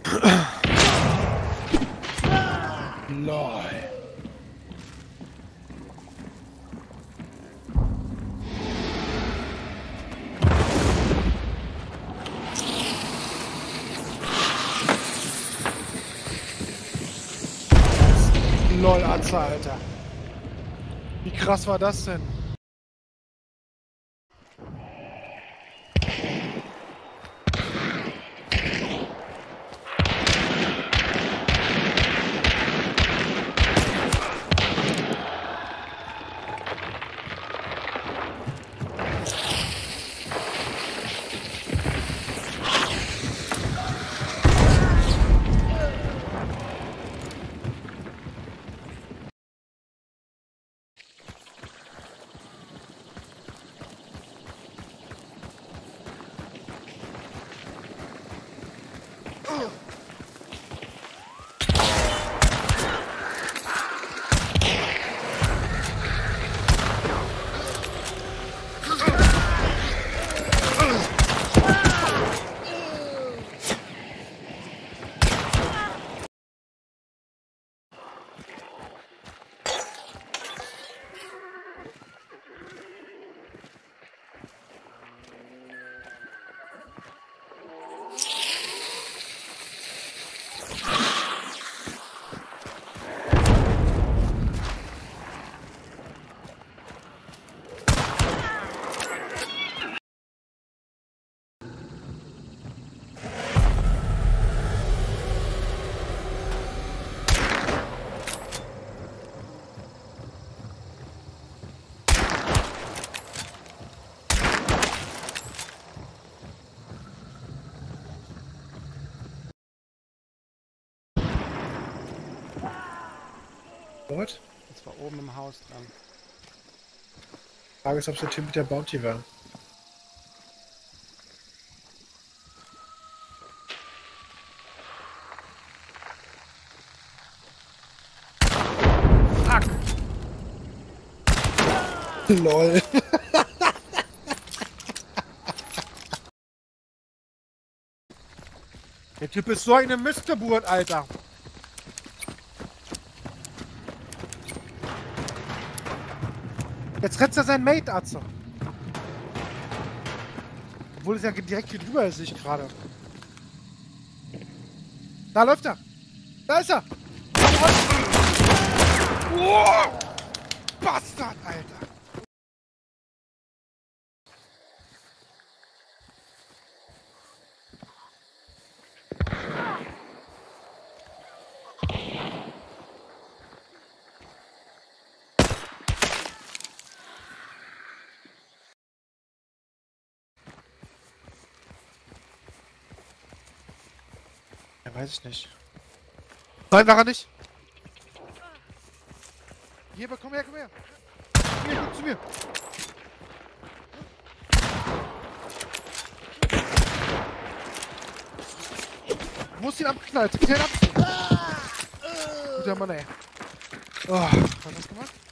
Lol. Lol, Atze, Alter. Wie krass war das denn? What? Das war oben im Haus dran. Die Frage ist, ob es der Typ mit der Bounty war. Fuck! LOL. Der Typ ist so eine Mistgeburt, Alter. Jetzt rettet er seinen Mate, Atze. Obwohl es ja direkt hier drüber ist, sehe ich gerade. Da läuft er. Da ist er. Oh, Bastard, Alter. Ja, weiß ich nicht. Nein, war er nicht. Hier, aber komm her, komm her. Hier, komm zu mir. Du musst ihn abknallen, krieg ihn ab. Guter Mann, ey. Oh, was hat das gemacht?